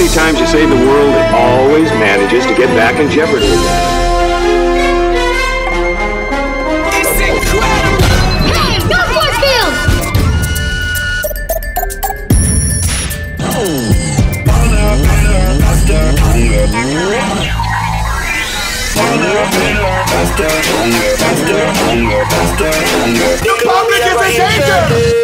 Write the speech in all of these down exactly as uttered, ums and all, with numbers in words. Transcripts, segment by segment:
many times you save the world, it always manages to get back in jeopardy again. It's incredible! Hey, go force field! The public is in danger!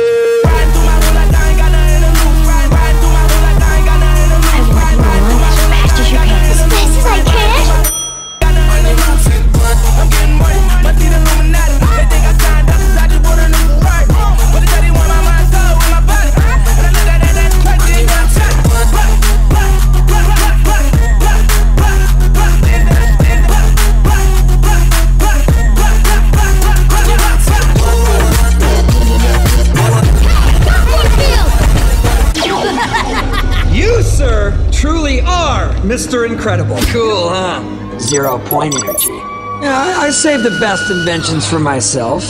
You, sir, truly are Mister Incredible. Cool, huh? Zero point energy. Yeah, I, I save the best inventions for myself.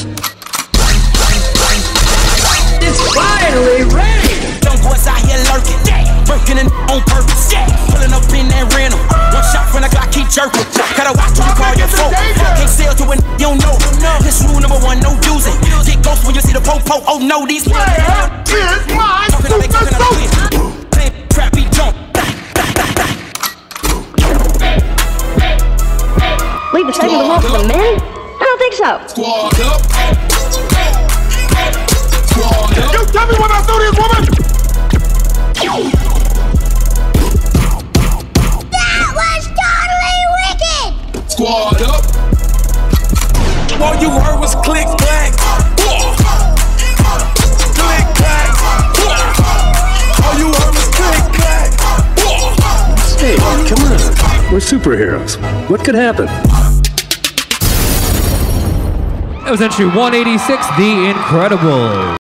It's finally ready! Young boys out here lurking, working in on purpose, pulling up in that rental. One shot from the clock, keep jerking. Gotta watch when you call your phone. Can't sell to when you don't know. This rule number one, no using. Get ghost when you see the po-po. Oh no, these Where is my super soap? Trap beat jump. Leave the second one for the men? I don't think so. Squad up. Squad up. You tell me what I do this, woman! That was totally wicked! Squad up. All you heard was click clack. Click clack. All you heard was click clack. Hey, come on. We're superheroes. What could happen? That was entry one eighty-six, The Incredible.